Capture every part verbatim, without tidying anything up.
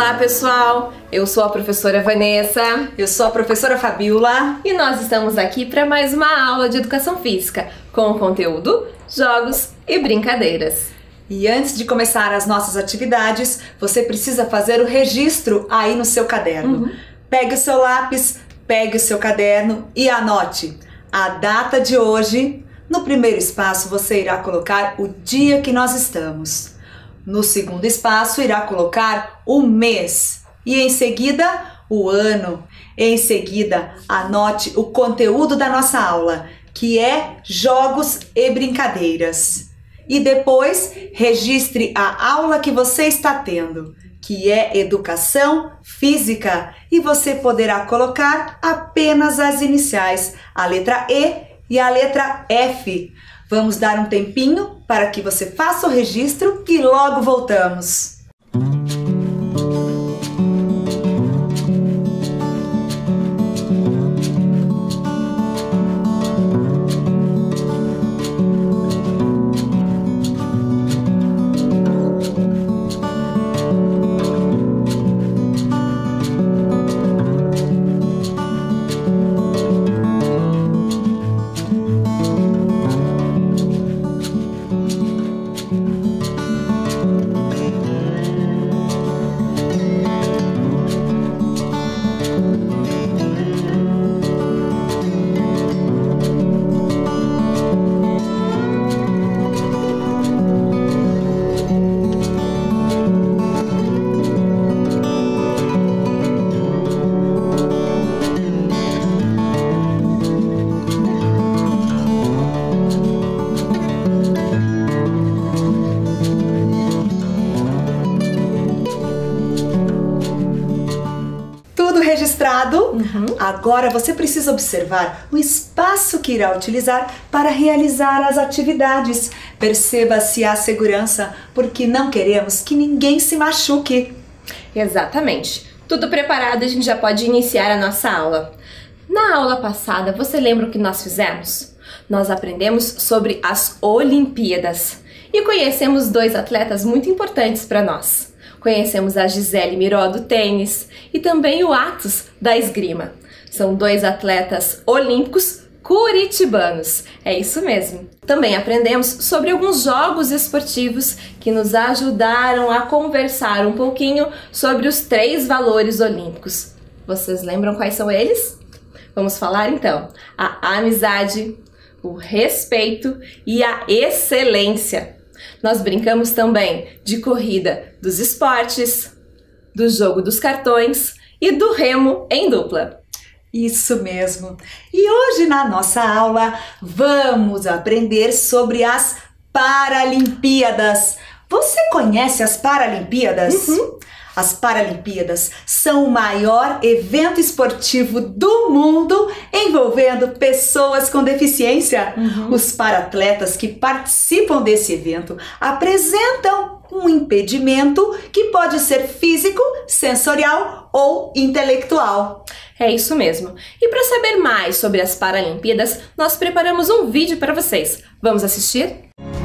Olá pessoal, eu sou a professora Vanessa. Eu sou a professora Fabiola. E nós estamos aqui para mais uma aula de Educação Física com conteúdo, jogos e brincadeiras. E antes de começar as nossas atividades, você precisa fazer o registro aí no seu caderno. Uhum. Pegue o seu lápis, pegue o seu caderno e anote a data de hoje. No primeiro espaço você irá colocar o dia que nós estamos. No segundo espaço irá colocar o mês e em seguida o ano. Em seguida anote o conteúdo da nossa aula, que é jogos e brincadeiras. E depois registre a aula que você está tendo, que é educação física, e você poderá colocar apenas as iniciais, a letra E e a letra F. Vamos dar um tempinho para que você faça o registro e logo voltamos. Registrado, uhum. Agora você precisa observar o espaço que irá utilizar para realizar as atividades. Perceba se há segurança, porque não queremos que ninguém se machuque. Exatamente. Tudo preparado, a gente já pode iniciar a nossa aula. Na aula passada, você lembra o que nós fizemos? Nós aprendemos sobre as Olimpíadas e conhecemos dois atletas muito importantes para nós. Conhecemos a Gisele Miró do tênis e também o Atos da esgrima. São dois atletas olímpicos curitibanos. É isso mesmo. Também aprendemos sobre alguns jogos esportivos que nos ajudaram a conversar um pouquinho sobre os três valores olímpicos. Vocês lembram quais são eles? Vamos falar então. A amizade, o respeito e a excelência. Nós brincamos também de corrida dos esportes, do jogo dos cartões e do remo em dupla. Isso mesmo! E hoje na nossa aula vamos aprender sobre as Paralimpíadas. Você conhece as Paralimpíadas? Uhum. As Paralimpíadas são o maior evento esportivo do mundo envolvendo pessoas com deficiência. Uhum. Os paratletas que participam desse evento apresentam um impedimento que pode ser físico, sensorial ou intelectual. É isso mesmo. E para saber mais sobre as Paralimpíadas, nós preparamos um vídeo para vocês. Vamos assistir?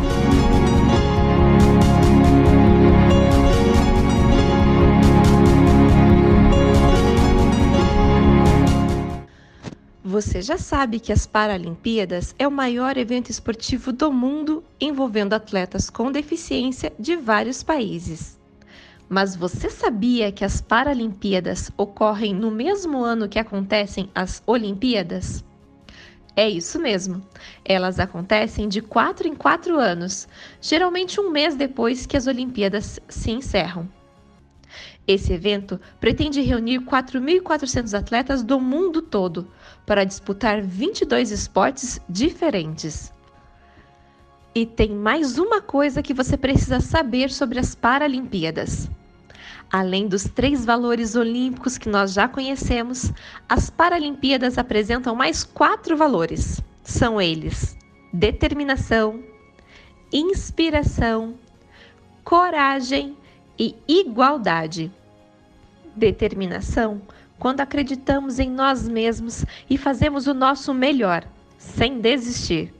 Você já sabe que as Paralimpíadas é o maior evento esportivo do mundo envolvendo atletas com deficiência de vários países. Mas você sabia que as Paralimpíadas ocorrem no mesmo ano que acontecem as Olimpíadas? É isso mesmo. Elas acontecem de quatro em quatro anos, geralmente um mês depois que as Olimpíadas se encerram. Esse evento pretende reunir quatro mil e quatrocentos atletas do mundo todo para disputar vinte e dois esportes diferentes. E tem mais uma coisa que você precisa saber sobre as Paralimpíadas. Além dos três valores olímpicos que nós já conhecemos, as Paralimpíadas apresentam mais quatro valores. São eles: determinação, inspiração, coragem e igualdade. Determinação, quando acreditamos em nós mesmos e fazemos o nosso melhor, sem desistir.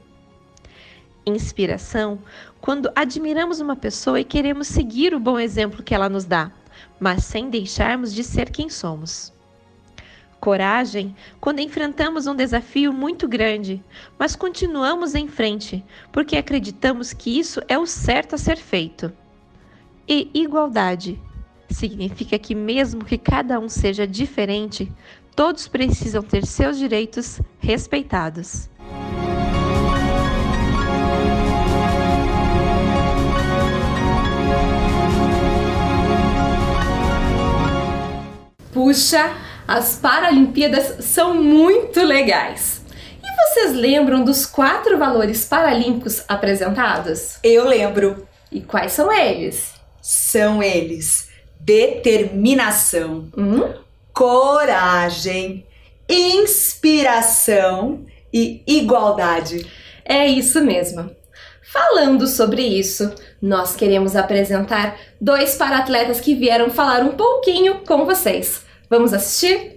Inspiração, quando admiramos uma pessoa e queremos seguir o bom exemplo que ela nos dá, mas sem deixarmos de ser quem somos. Coragem quando enfrentamos um desafio muito grande, mas continuamos em frente, porque acreditamos que isso é o certo a ser feito. E igualdade significa que mesmo que cada um seja diferente, todos precisam ter seus direitos respeitados. Puxa, as Paralimpíadas são muito legais! E vocês lembram dos quatro valores paralímpicos apresentados? Eu lembro. E quais são eles? São eles: determinação, Hum? coragem, inspiração e igualdade. É isso mesmo. Falando sobre isso, nós queremos apresentar dois paratletas que vieram falar um pouquinho com vocês. Vamos assistir?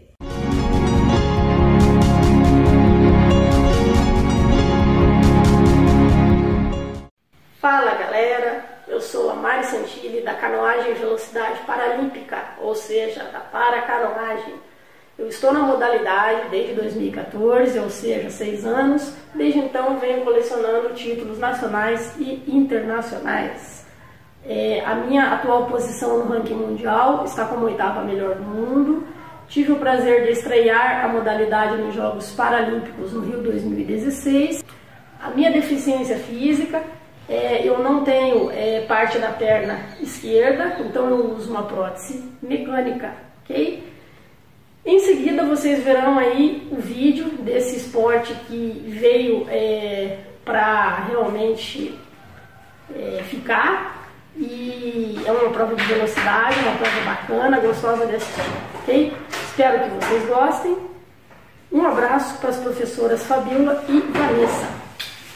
Fala galera, eu sou a Mari Santilli da canoagem velocidade paralímpica, ou seja, da paracanoagem. Eu estou na modalidade desde dois mil e quatorze, ou seja, seis anos. Desde então venho colecionando títulos nacionais e internacionais. É, a minha atual posição no ranking mundial está como oitava melhor do mundo. Tive o prazer de estrear a modalidade nos Jogos Paralímpicos no Rio dois mil e dezesseis. A minha deficiência física, é, eu não tenho é, parte da perna esquerda, então eu uso uma prótese mecânica, ok? Em seguida vocês verão aí o vídeo desse esporte que veio é, para realmente é, ficar, e é uma prova de velocidade, uma prova bacana, gostosa de assistir, ok? Espero que vocês gostem. Um abraço para as professoras Fabiola e Vanessa.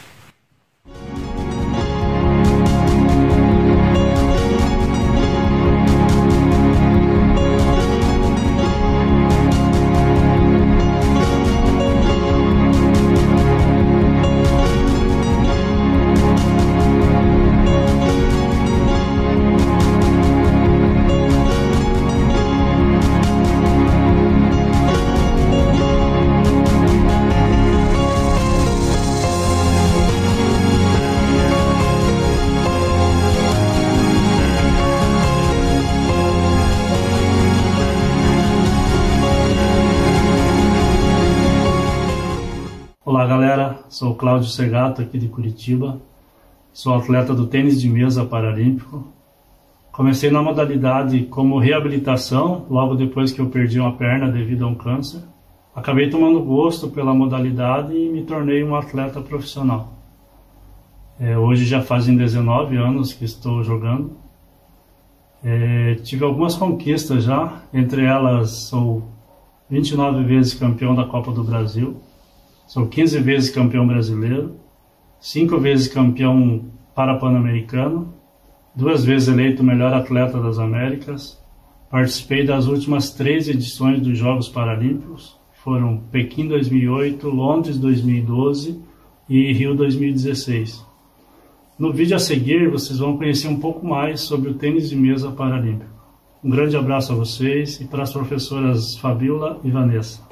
Olá galera, sou o Cláudio Segato aqui de Curitiba, sou atleta do tênis de mesa paralímpico. Comecei na modalidade como reabilitação, logo depois que eu perdi uma perna devido a um câncer. Acabei tomando gosto pela modalidade e me tornei um atleta profissional. É, hoje já fazem dezenove anos que estou jogando. É, tive algumas conquistas já, entre elas sou vinte e nove vezes campeão da Copa do Brasil. Sou quinze vezes campeão brasileiro, cinco vezes campeão parapan-americano, duas vezes eleito o melhor atleta das Américas. Participei das últimas três edições dos Jogos Paralímpicos, foram Pequim dois mil e oito, Londres dois mil e doze e Rio dois mil e dezesseis. No vídeo a seguir vocês vão conhecer um pouco mais sobre o tênis de mesa paralímpico. Um grande abraço a vocês e para as professoras Fabiola e Vanessa.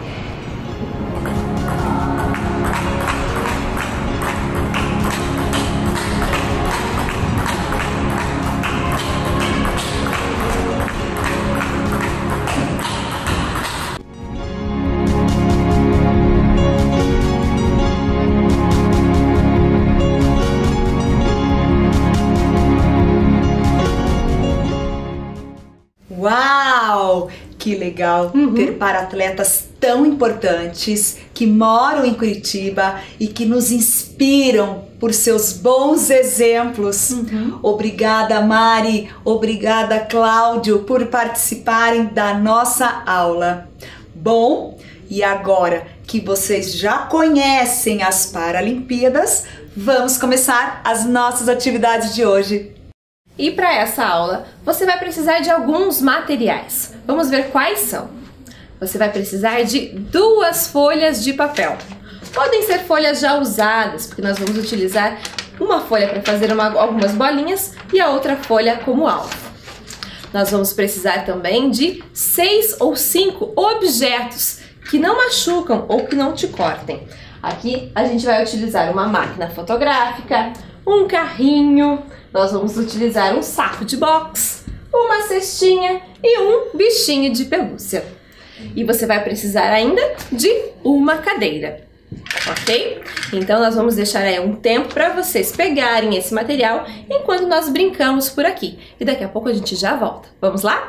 Uau! Que legal Uhum. ter paratletas tão importantes que moram em Curitiba e que nos inspiram por seus bons exemplos. Uhum. Obrigada, Mari. Obrigada, Cláudio, por participarem da nossa aula. Bom, e agora que vocês já conhecem as Paralimpíadas, vamos começar as nossas atividades de hoje. E para essa aula, você vai precisar de alguns materiais. Vamos ver quais são. Você vai precisar de duas folhas de papel. Podem ser folhas já usadas, porque nós vamos utilizar uma folha para fazer uma, algumas bolinhas e a outra folha como alvo. Nós vamos precisar também de seis ou cinco objetos que não machucam ou que não te cortem. Aqui a gente vai utilizar uma máquina fotográfica, um carrinho, nós vamos utilizar um saco de boxe, uma cestinha e um bichinho de pelúcia. E você vai precisar ainda de uma cadeira, ok? Então nós vamos deixar aí um tempo para vocês pegarem esse material enquanto nós brincamos por aqui. E daqui a pouco a gente já volta. Vamos lá?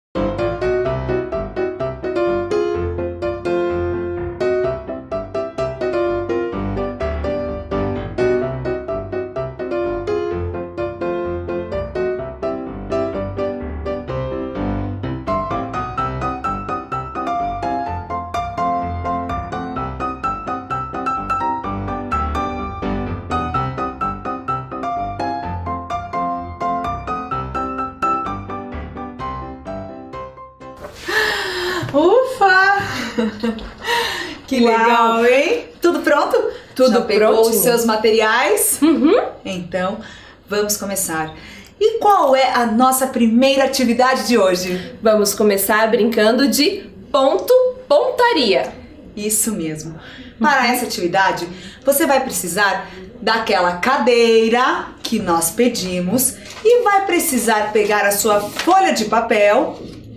Ufa! Que Uau. legal, hein? Tudo pronto? Tudo Já pegou prontinho. os seus materiais? Uhum. Então, vamos começar. E qual é a nossa primeira atividade de hoje? Vamos começar brincando de ponto-pontaria. Isso mesmo. Para essa atividade, você vai precisar daquela cadeira que nós pedimos e vai precisar pegar a sua folha de papel.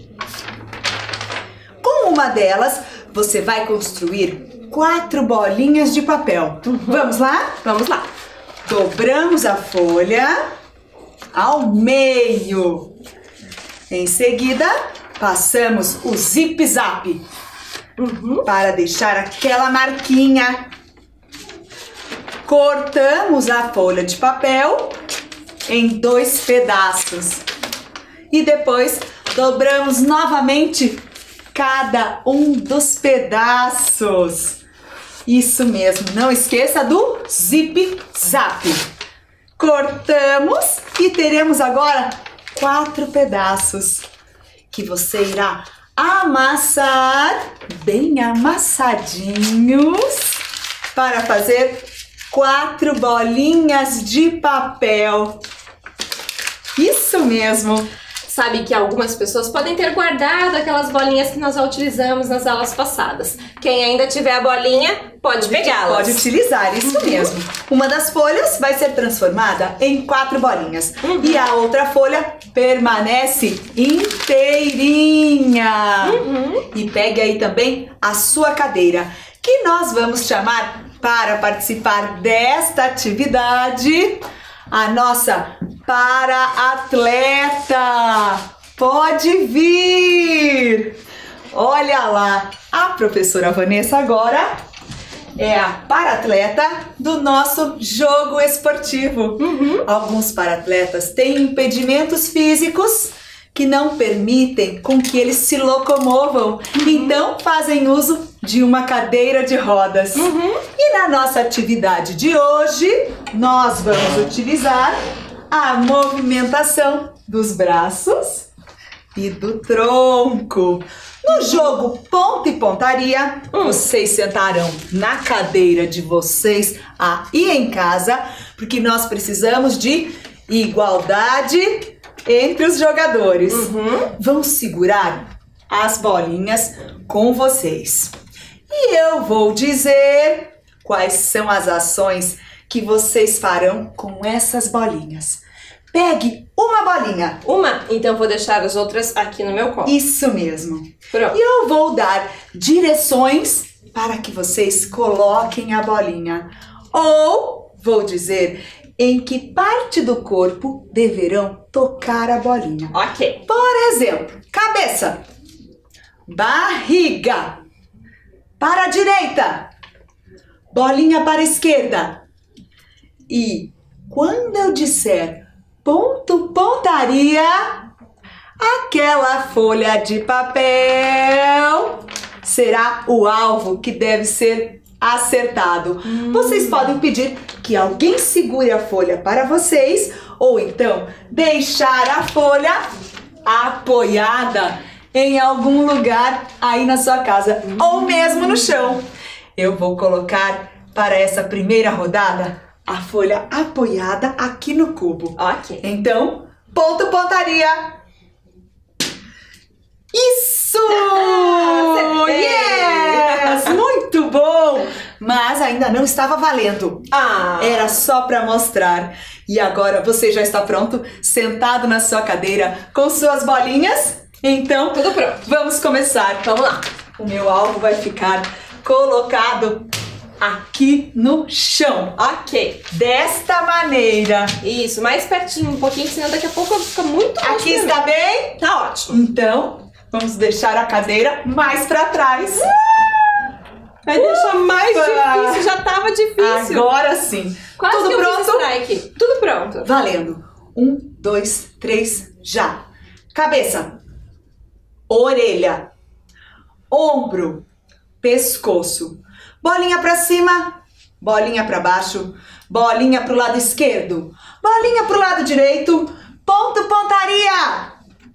Com uma delas, você vai construir quatro bolinhas de papel. Uhum. Vamos lá? Vamos lá. Dobramos a folha ao meio. Em seguida, passamos o zip-zap Uhum. para deixar aquela marquinha. Cortamos a folha de papel em dois pedaços e depois dobramos novamente cada um dos pedaços. Isso mesmo, não esqueça do zip-zap. Cortamos e teremos agora quatro pedaços que você irá amassar bem amassadinhos para fazer quatro bolinhas de papel. Isso mesmo. Sabe que algumas pessoas podem ter guardado aquelas bolinhas que nós já utilizamos nas aulas passadas. Quem ainda tiver a bolinha, pode pegá-las. Pode utilizar, isso Uhum. mesmo. Uma das folhas vai ser transformada em quatro bolinhas. Uhum. E a outra folha permanece inteirinha. Uhum. E pegue aí também a sua cadeira, que nós vamos chamar para participar desta atividade a nossa para-atleta. Pode vir! Olha lá, a professora Vanessa agora é a para-atleta do nosso jogo esportivo. Uhum. Alguns para-atletas têm impedimentos físicos que não permitem com que eles se locomovam, uhum. Então fazem uso de uma cadeira de rodas. Uhum. E na nossa atividade de hoje, nós vamos utilizar a movimentação dos braços e do tronco. No jogo ponto e pontaria, hum. vocês sentarão na cadeira de vocês aí em casa, porque nós precisamos de igualdade entre os jogadores. Uhum. Vão segurar as bolinhas com vocês. E eu vou dizer quais são as ações que vocês farão com essas bolinhas. Pegue uma bolinha. Uma? Então vou deixar as outras aqui no meu colo. Isso mesmo. Pronto. E eu vou dar direções para que vocês coloquem a bolinha. Ou vou dizer em que parte do corpo deverão tocar a bolinha. Ok. Por exemplo, cabeça, barriga, para a direita, bolinha para a esquerda. E quando eu disser ponto, pontaria, aquela folha de papel será o alvo que deve ser acertado. Hum. Vocês podem pedir que alguém segure a folha para vocês ou então deixar a folha apoiada em algum lugar aí na sua casa hum. ou mesmo no chão. Eu vou colocar para essa primeira rodada a folha apoiada aqui no cubo. Ok. Então, ponto, pontaria. Isso! Acertei! Yes! Muito bom! Mas ainda não estava valendo. Ah. Era só para mostrar. E agora você já está pronto, sentado na sua cadeira com suas bolinhas? Então, Tudo pronto. Vamos começar. Vamos lá. O meu alvo vai ficar colocado aqui no chão. Ok. Desta maneira. Isso, mais pertinho um pouquinho, senão daqui a pouco fica muito longe Aqui pra está mim. bem? Tá ótimo. Então, vamos deixar a cadeira mais para trás. Vai deixar mais Ufa! difícil, já tava difícil. Agora sim. Quase Tudo que eu pronto? fiz strike. Tudo pronto. Valendo. Um, dois, três, já. Cabeça. Orelha. Ombro. Pescoço. Bolinha pra cima. Bolinha pra baixo. Bolinha pro lado esquerdo. Bolinha pro lado direito. Ponto, pontaria.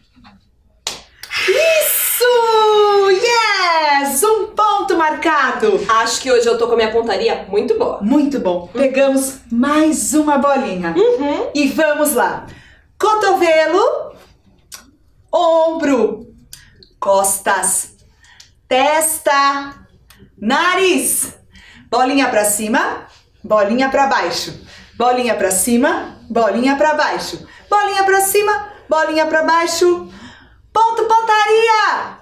Isso! Yes! Um ponto marcado. Acho que hoje eu tô com a minha pontaria muito boa. Muito bom. Pegamos mais uma bolinha. Uhum. E vamos lá. Cotovelo, ombro, costas, testa, nariz. Bolinha pra cima, bolinha pra baixo. Bolinha pra cima, bolinha pra baixo. Bolinha pra cima, bolinha pra baixo. Ponto, pontaria.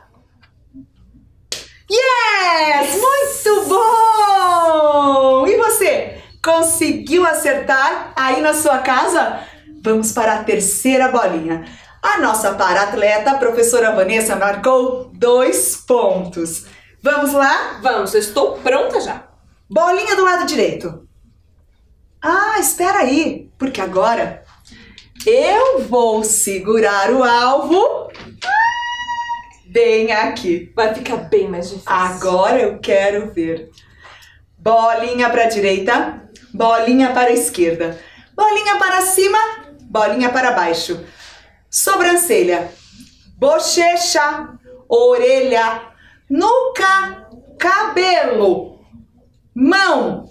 Yes! Muito bom! E você? Conseguiu acertar aí na sua casa? Vamos para a terceira bolinha. A nossa para-atleta, a professora Vanessa, marcou dois pontos. Vamos lá? Vamos, eu estou pronta já. Bolinha do lado direito. Ah, espera aí, porque agora eu vou segurar o alvo bem aqui. Vai ficar bem mais difícil. Agora eu quero ver. Bolinha para a direita, bolinha para a esquerda. Bolinha para cima, bolinha para baixo. Sobrancelha, bochecha, orelha, nuca, cabelo, mão.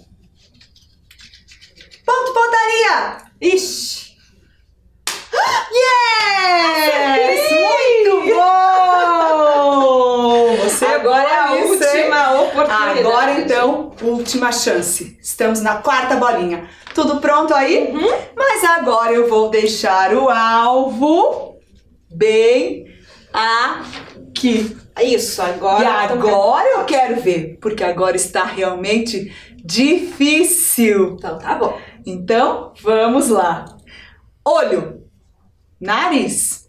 Ponto, pontaria. Ixi. Yes! Muito bom! Você Agora é a bom nisso, hein? última oportunidade. Agora então, última chance. Estamos na quarta bolinha. Tudo pronto aí? Uhum. Mas agora eu vou deixar o alvo bem aqui. Isso, agora. E agora eu quero ver, porque agora está realmente difícil. Então tá bom. Então, vamos lá. Olho, nariz,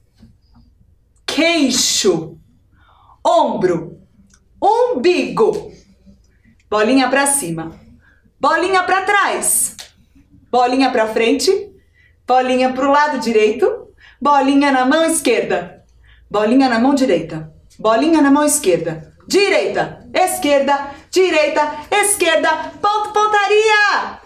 queixo, ombro, umbigo. Bolinha pra cima, bolinha pra trás, bolinha pra frente, bolinha pro lado direito, bolinha na mão esquerda, bolinha na mão direita, bolinha na mão esquerda, direita, esquerda, direita, esquerda, ponto, pontaria.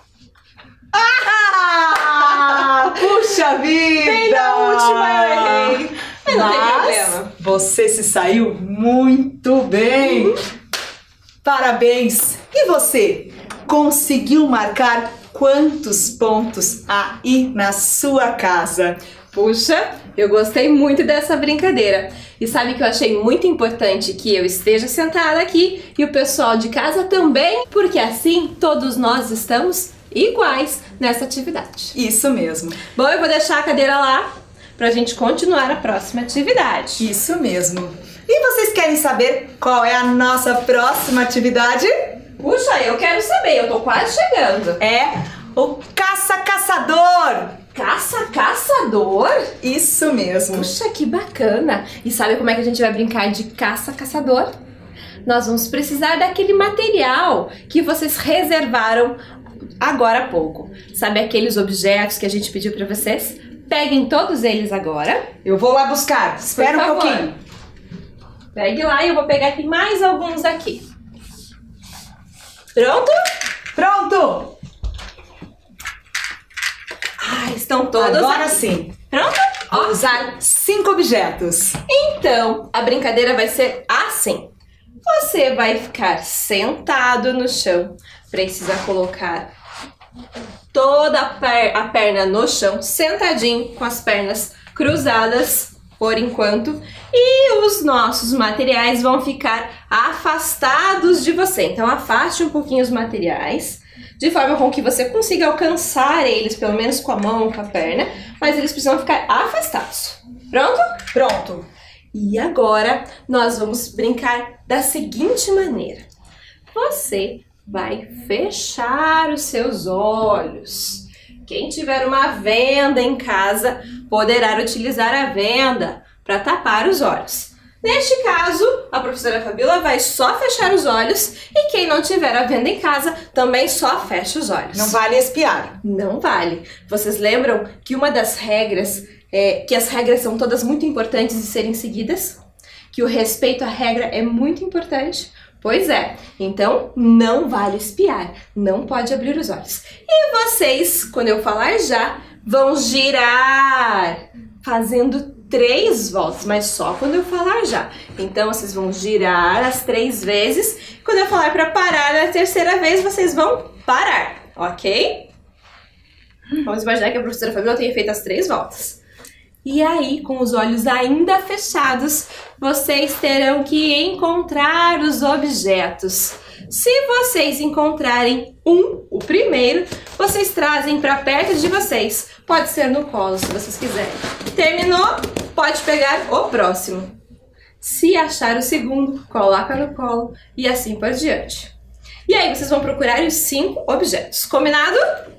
Ah! Puxa vida! Bem na última eu errei. Mas não tem Mas problema. você se saiu muito bem. Parabéns! E você? Conseguiu marcar quantos pontos aí na sua casa? Puxa, eu gostei muito dessa brincadeira. E sabe que eu achei muito importante que eu esteja sentada aqui e o pessoal de casa também, porque assim todos nós estamos iguais nessa atividade. Isso mesmo. Bom, eu vou deixar a cadeira lá pra gente continuar a próxima atividade. Isso mesmo. E vocês querem saber qual é a nossa próxima atividade? Puxa, eu quero saber, eu tô quase chegando. É o caça-caçador. Caça-caçador? Isso mesmo. Puxa, que bacana! E sabe como é que a gente vai brincar de caça-caçador? Nós vamos precisar daquele material que vocês reservaram agora há pouco. Sabe aqueles objetos que a gente pediu para vocês? Peguem todos eles agora. Eu vou lá buscar. Espera um favor. pouquinho. Pegue lá e eu vou pegar aqui mais alguns aqui. Pronto? Pronto! Ah, estão todos Agora aqui. sim. Pronto? Vou Ó, usar cinco objetos. então, a brincadeira vai ser assim. Você vai ficar sentado no chão. Precisa colocar toda a, per a perna no chão, sentadinho, com as pernas cruzadas. por enquanto, e os nossos materiais vão ficar afastados de você. Então afaste um pouquinho os materiais, de forma com que você consiga alcançar eles, pelo menos com a mão, com a perna, mas eles precisam ficar afastados. Pronto? Pronto. E agora nós vamos brincar da seguinte maneira. Você vai fechar os seus olhos. Quem tiver uma venda em casa poderá utilizar a venda para tapar os olhos. Neste caso, a professora Fabíola vai só fechar os olhos e quem não tiver a venda em casa também só fecha os olhos. Não vale espiar. Não vale. Vocês lembram que uma das regras, é, que as regras são todas muito importantes de serem seguidas? Que o respeito à regra é muito importante? Pois é, então não vale espiar, não pode abrir os olhos. E vocês, quando eu falar já, vão girar, fazendo três voltas, mas só quando eu falar já. Então vocês vão girar as três vezes, quando eu falar para parar na terceira vez, vocês vão parar, ok? Vamos imaginar que a professora Fabíola tenha feito as três voltas. E aí, com os olhos ainda fechados, vocês terão que encontrar os objetos. Se vocês encontrarem um, o primeiro, vocês trazem para perto de vocês. Pode ser no colo, se vocês quiserem. Terminou? Pode pegar o próximo. Se achar o segundo, coloca no colo e assim por diante. E aí, vocês vão procurar os cinco objetos. Combinado?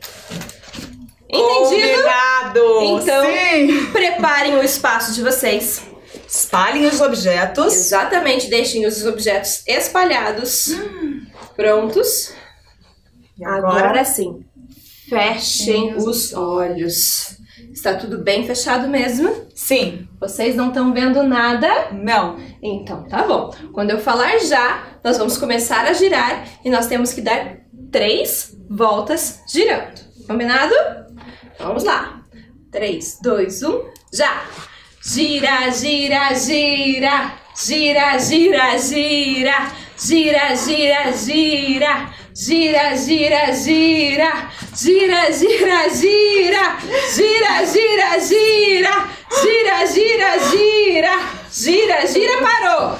Entendido? Combinado! Então, sim. Preparem o espaço de vocês. Espalhem os objetos. Exatamente, deixem os objetos espalhados. Hum. Prontos? Agora, Agora sim, fechem os olhos. Está tudo bem fechado mesmo? Sim. Vocês não estão vendo nada? Não. Então, tá bom. Quando eu falar já, nós vamos começar a girar e nós temos que dar três voltas girando. Combinado? Vamos lá. três, dois, um, já! Gira, gira, gira! Gira, gira, gira! Gira, gira, gira! Gira, gira, gira! Gira, gira, gira! Gira, gira, gira! Gira, gira, gira! Gira, gira, parou!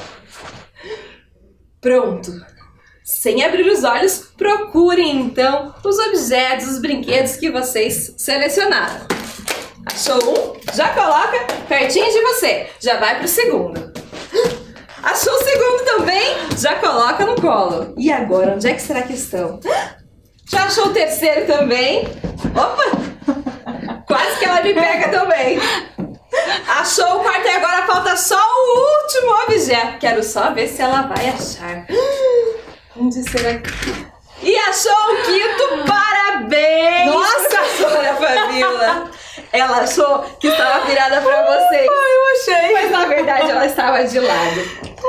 Pronto! Sem abrir os olhos, procurem então os objetos, os brinquedos que vocês selecionaram. Achou um? Já coloca pertinho de você. Já vai pro segundo. Achou o segundo também? Já coloca no colo. E agora, onde é que será que estão? Já achou o terceiro também? Opa! Quase que ela me pega também. Achou o quarto e agora falta só o último objeto. Quero só ver se ela vai achar. Onde será que... E achou o quinto, parabéns! Nossa, professora Fabíola! Ela achou que estava virada pra vocês. Ah, eu achei. Mas na verdade ela estava de lado.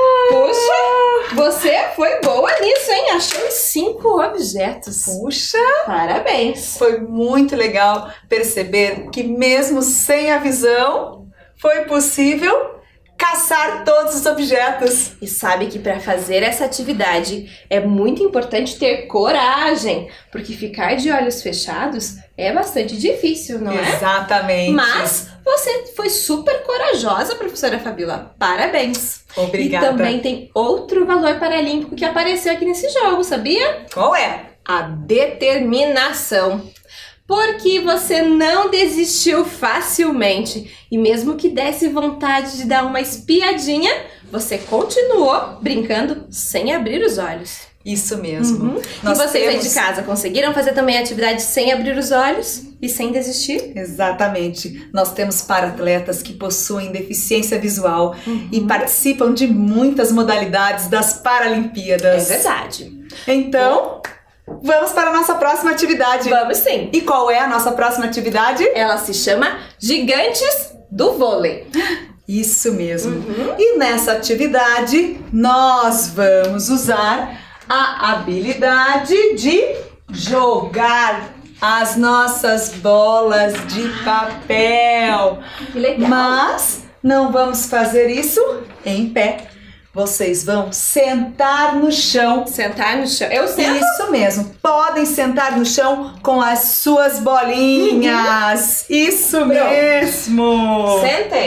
Puxa, você foi boa nisso, hein? Achou cinco objetos. Puxa! Parabéns! Foi muito legal perceber que mesmo sem a visão, foi possível caçar todos os objetos. E sabe que para fazer essa atividade é muito importante ter coragem, porque ficar de olhos fechados é bastante difícil, não é? Exatamente. Mas você foi super corajosa, professora Fabíola. Parabéns. Obrigada. E também tem outro valor paralímpico que apareceu aqui nesse jogo, sabia? Qual é? A determinação. Porque você não desistiu facilmente e mesmo que desse vontade de dar uma espiadinha, você continuou brincando sem abrir os olhos. Isso mesmo. Uhum. Nós e vocês temos... aí de casa conseguiram fazer também a atividade sem abrir os olhos e sem desistir? Exatamente. Nós temos para-atletas que possuem deficiência visual uhum. e participam de muitas modalidades das Paralimpíadas. É verdade. Então... vamos para a nossa próxima atividade. Vamos sim. E qual é a nossa próxima atividade? Ela se chama Gigantes do Vôlei. Isso mesmo. Uhum. E nessa atividade, nós vamos usar a habilidade de jogar as nossas bolas de papel. Que legal. Mas não vamos fazer isso em pé. Vocês vão sentar no chão. Sentar no chão. Eu sento? Isso mesmo. Podem sentar no chão com as suas bolinhas. Uhum. Isso Pronto. mesmo. Sentei.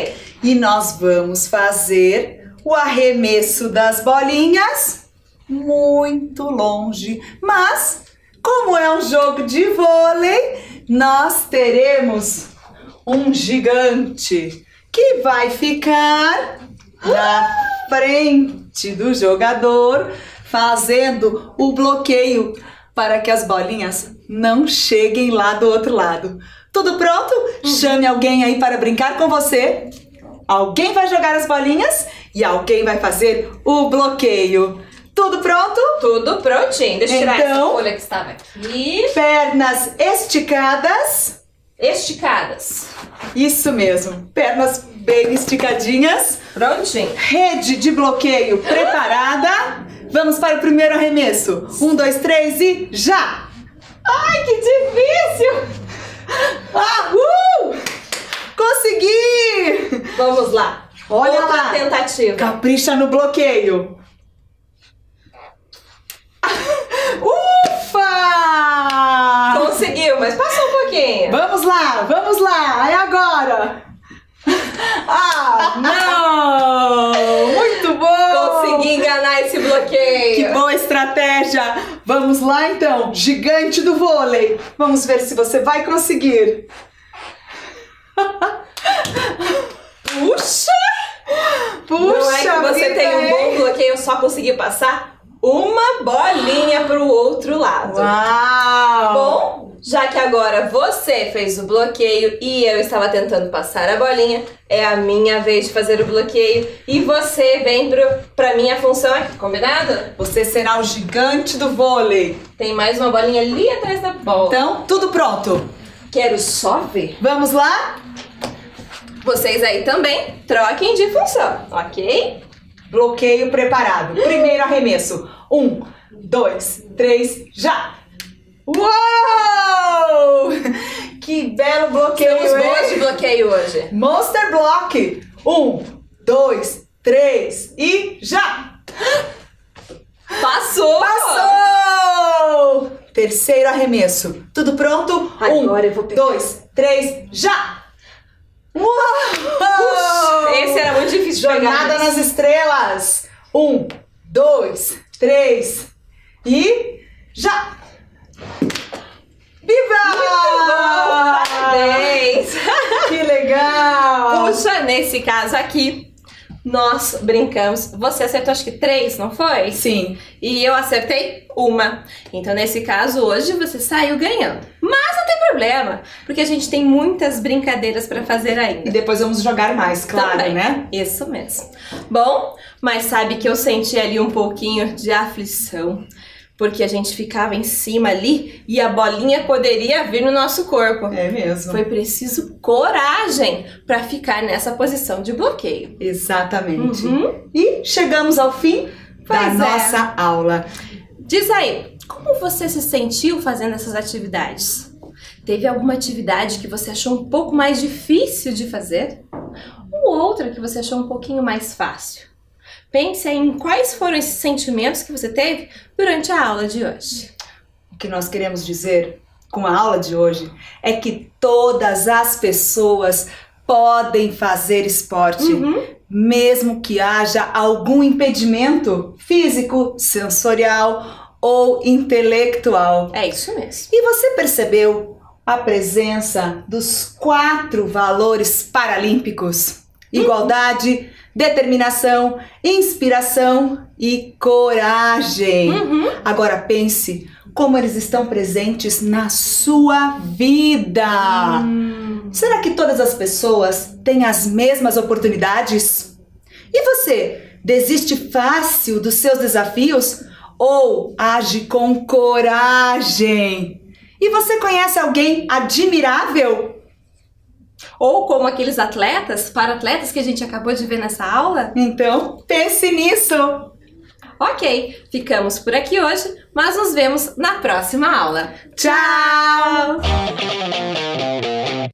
e nós vamos fazer o arremesso das bolinhas muito longe. Mas, como é um jogo de vôlei, nós teremos um gigante que vai ficar na frente do jogador, fazendo o bloqueio para que as bolinhas não cheguem lá do outro lado. Tudo pronto? Uhum. Chame alguém aí para brincar com você. Alguém vai jogar as bolinhas e alguém vai fazer o bloqueio. Tudo pronto? Tudo prontinho. Deixa eu tirar então, essa folha que estava aqui. Pernas esticadas. Esticadas. Isso mesmo. Pernas bem esticadinhas. Prontinho. Rede de bloqueio preparada. Vamos para o primeiro arremesso. Um, dois, três e já! Ai, que difícil! Ah, uh! Consegui! Vamos lá. Olha Outra lá. tentativa. Capricha no bloqueio. Ufa! Conseguiu, mas passou um pouquinho. Vamos lá, vamos lá. É agora. Ah, não! Muito bom! Consegui enganar esse bloqueio. Que boa estratégia! Vamos lá então, gigante do vôlei. Vamos ver se você vai conseguir. Puxa! Puxa! Não é que você vida, tem um hein? bom bloqueio, eu só consegui passar uma bolinha pro outro lado. Uau! Bom, já que agora você fez o bloqueio e eu estava tentando passar a bolinha, é a minha vez de fazer o bloqueio e você vem pro, pra minha função aqui, combinado? Você será o gigante do vôlei. Tem mais uma bolinha ali atrás da bola. Então, tudo pronto. Quero só ver. Vamos lá? Vocês aí também troquem de função, ok? Bloqueio preparado. Primeiro arremesso. Um, dois, três, já! Uou! Que belo bloqueio, Estamos hein? boas de bloqueio hoje. Monster Block. Um, dois, três e já! Passou! Passou! Terceiro arremesso. Tudo pronto? Agora um, eu vou pegar. dois, três, já! Uau! Puxa, esse era muito difícil de pegar. Jornada nas estrelas. Um, dois, três e já! Viva! Muito bom! Parabéns! Que legal! Puxa, nesse caso aqui, nós brincamos. Você acertou acho que três, não foi? Sim. E eu acertei uma. Então, nesse caso, hoje você saiu ganhando. Mas não tem problema, porque a gente tem muitas brincadeiras pra fazer ainda. E depois vamos jogar mais, claro, Também. né? Isso mesmo. Bom, mas sabe que eu senti ali um pouquinho de aflição, porque a gente ficava em cima ali e a bolinha poderia vir no nosso corpo. É mesmo. Foi preciso coragem para ficar nessa posição de bloqueio. Exatamente. Uhum. E chegamos ao fim da Pois é. nossa aula. Diz aí, como você se sentiu fazendo essas atividades? Teve alguma atividade que você achou um pouco mais difícil de fazer? Ou outra que você achou um pouquinho mais fácil? Pense em quais foram esses sentimentos que você teve durante a aula de hoje. O que nós queremos dizer com a aula de hoje é que todas as pessoas podem fazer esporte, Uhum. mesmo que haja algum impedimento físico, sensorial ou intelectual. É isso mesmo. E você percebeu a presença dos quatro valores paralímpicos? Igualdade, determinação, inspiração e coragem. Uhum. Agora pense como eles estão presentes na sua vida. Hum. Será que todas as pessoas têm as mesmas oportunidades? E você, desiste fácil dos seus desafios ou age com coragem? E você conhece alguém admirável? Ou como aqueles atletas, para-atletas que a gente acabou de ver nessa aula? Então, pense nisso! Ok, ficamos por aqui hoje, mas nos vemos na próxima aula. Tchau!